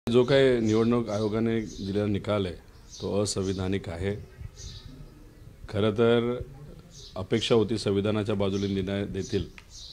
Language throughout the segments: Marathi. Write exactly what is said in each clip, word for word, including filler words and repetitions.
जो काही निवडणूक आयोगाने दिलेला निकाल आहे तो असंविधानिक आहे। खरं तर अपेक्षा होती संविधानाच्या बाजूने निर्णय देतील,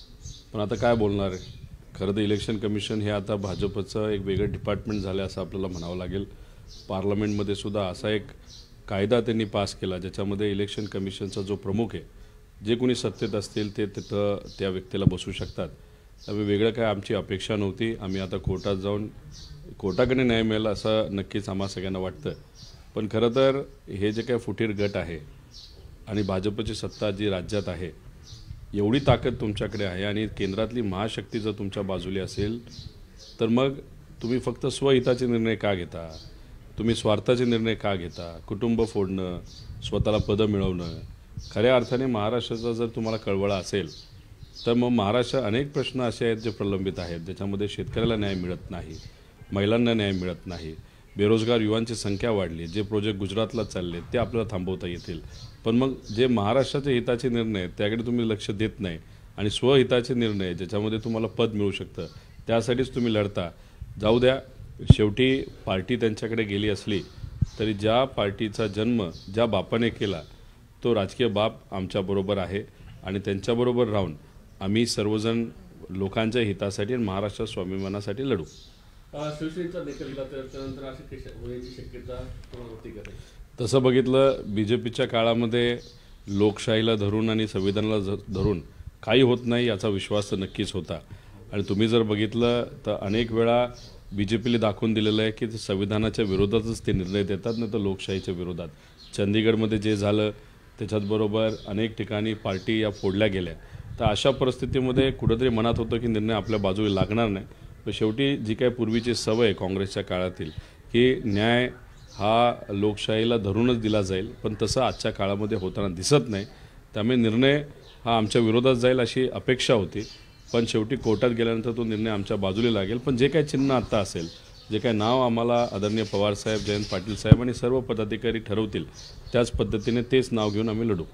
पण आता काय बोलणार आहे। खरं तर इलेक्शन कमिशन हे आता भाजपचं एक वेगळं डिपार्टमेंट झालं असं आपल्याला म्हणावं लागेल। पार्लमेंटमध्ये सुद्धा असा एक कायदा त्यांनी पास केला ज्याच्यामध्ये इलेक्शन कमिशनचा जो प्रमुख आहे, जे कोणी सत्तेत असतील ते तिथं त्या व्यक्तीला बसू शकतात। त्यामुळे वेगळं काय आमची अपेक्षा नव्हती। आम्ही आता कोर्टात जाऊन कोर्टाकडे न्याय मिळेल असं नक्कीच आम्हा सगळ्यांना वाटतं। पण खरं तर हे जे काही फुटीर गट आहे आणि भाजपची सत्ता जी राज्यात आहे, एवढी ताकद तुमच्याकडे आहे आणि केंद्रातली महाशक्ती जर तुमच्या बाजूला असेल तर मग तुम्ही फक्त स्वहिताचे निर्णय का घेता, तुम्ही स्वार्थाचे निर्णय का घेता। कुटुंब फोडणं, स्वतःला पदं मिळवणं, खऱ्या अर्थाने महाराष्ट्राचा जर तुम्हाला कळवळा असेल तर मग महाराष्ट्रात अनेक प्रश्न असे आहेत जे प्रलंबित आहेत, ज्याच्यामध्ये शेतकऱ्याला न्याय मिळत नाही, महिलांना न्याय मिळत नाही, बेरोजगार युवांची संख्या वाढली, जे प्रोजेक्ट गुजरातला चालले ते आपल्याला थांबवता येतील। पण मग जे महाराष्ट्राचे हिताचे निर्णय त्याकडे तुम्ही लक्ष देत नाही आणि स्वहिताचे निर्णय ज्याच्यामध्ये तुम्हाला पद मिळू शकतं त्यासाठीच तुम्ही लढता। जाऊ द्या, शेवटी पार्टी त्यांच्याकडे गेली असली तरी ज्या पार्टीचा जन्म ज्या बापाने केला तो राजकीय बाप आमच्याबरोबर आहे आणि त्यांच्याबरोबर राहून आम्ही सर्वजण लोकांच्या हितासाठी आणि महाराष्ट्र स्वाभिमानासाठी लढू। शिवसेनेचा देखील त्यानंतर अशी होण्याची शक्यता होती का? तसं बघितलं बीजेपीच्या काळामध्ये लोकशाहीला धरून आणि संविधानाला धरून काही होत नाही याचा विश्वास तर नक्कीच होता। आणि तुम्ही जर बघितलं तर अनेक वेळा बीजेपीला दाखवून दिलेलं आहे की ते संविधानाच्या विरोधातच ते निर्णय देतात, नाही तर लोकशाहीच्या विरोधात। चंदीगडमध्ये जे झालं त्याच्याचबरोबर अनेक ठिकाणी पार्टी या फोडल्या गेल्या, तर अशा परिस्थितीमध्ये कुठंतरी मनात होतं की निर्णय आपल्या बाजूला लागणार नाही। पण शेवटी जी काय पूर्वीची सवय काँग्रेसच्या काळातील की न्याय हा लोकशाहीला धरूनच दिला जाईल, पण तसं आजच्या काळामध्ये होताना दिसत नाही। त्यामुळे निर्णय हा आमच्या विरोधात जाईल अशी अपेक्षा होती, पण शेवटी कोर्टात गेल्यानंतर तो निर्णय आमच्या बाजूला लागेल। पण जे काही चिन्ह आत्ता असेल, जे काही नाव आम्हाला आदरणीय पवारसाहेब, जयंत पाटील साहेब आणि सर्व पदाधिकारी ठरवतील त्याच पद्धतीने तेच नाव घेऊन आम्ही लढू।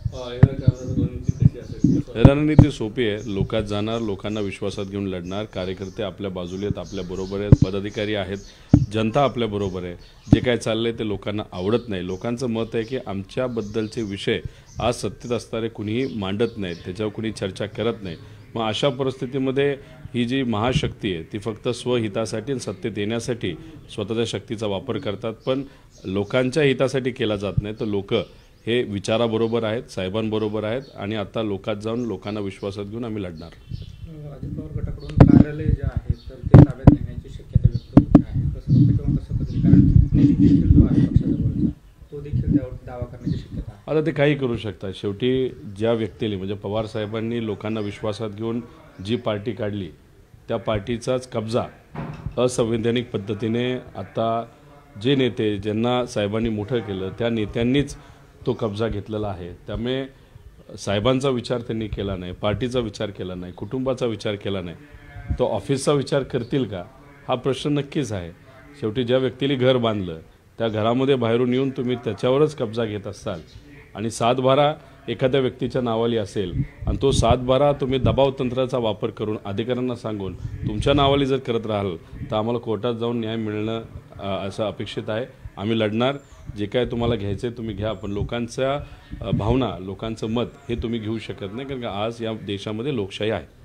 रणनीती सोपी आहे, लोकात जाणार, लोकांना विश्वासात घेऊन लढणार, कार्यकर्ते आपल्या बाजूला आहेत, आपल्या बरोबर आहेत, पदाधिकारी आहेत, जनता आपल्या बरोबर आहे। जे काय चाललंय ते लोकांना आवडत नाही। लोकांचं मत आहे की आमच्याबद्दलचे विषय आज सत्तेत असणारे कुणीही मांडत नाहीत, त्याच्यावर कुणी चर्चा करत नाही। मग अशा परिस्थितीमध्ये ही जी महाशक्ती आहे ती फक्त स्वहितासाठी आणि सत्तेत येण्यासाठी स्वतःच्या शक्तीचा वापर करतात, पण लोकांच्या हितासाठी केला जात नाही। तर लोक हे विचाराबरोबर आहेत, साहेबांबरोबर आहेत आणि आता लोकात जाऊन लोकांना विश्वासात घेऊन आम्ही लढणार। अजित पवार गटाकडून कार्यालय जे आहे तर ते ताब्यात घेण्याची शक्यता व्यक्त होत आहे, कसं किंवा कसं पद्धती, कारण देखील जो आहे पक्षाजवळचा तो देखील त्यावर दावा करण्याची शक्यता आहे। आता ते काही करू शकतात। शेवटी ज्या व्यक्तीने म्हणजे पवार साहेबांनी लोकांना विश्वासात घेऊन जी पार्टी काढली त्या पार्टीचाच कब्जा असंवैधानिक पद्धतीने आता जे नेते ज्यांना साहेबांनी मोठं केलं त्या नेत्यांनीच तो कब्जा घेतलेला आहे। त्यामुळे साहेबांचा विचार त्यांनी केला नाही, पार्टीचा विचार केला नाही, कुटुंबाचा विचार केला नाही, तो ऑफिसचा विचार करतील का हा प्रश्न नक्कीच आहे। शेवटी ज्या व्यक्तीने घर बांधलं त्या घरामध्ये बाहेरून येऊन तुम्ही त्याच्यावरच कब्जा घेत असाल आणि सातबारा एखाद्या व्यक्तीच्या नावाली असेल आणि तो सातबारा तुम्ही दबाव तंत्राचा वापर करून अधिकाऱ्यांना सांगून तुमच्या नावाली जर करत राहाल तर आम्हाला कोर्टात जाऊन न्याय मिळणं असं अपेक्षित आहे। आम्ही लढणार, जे काय तुम्हाला घ्यायचं तुम्ही घ्या, पण लोकांच्या भावना, लोकांचं मत हे तुम्ही घेऊ शकत नाही, कारण आज या देशामध्ये लोकशाही आहे।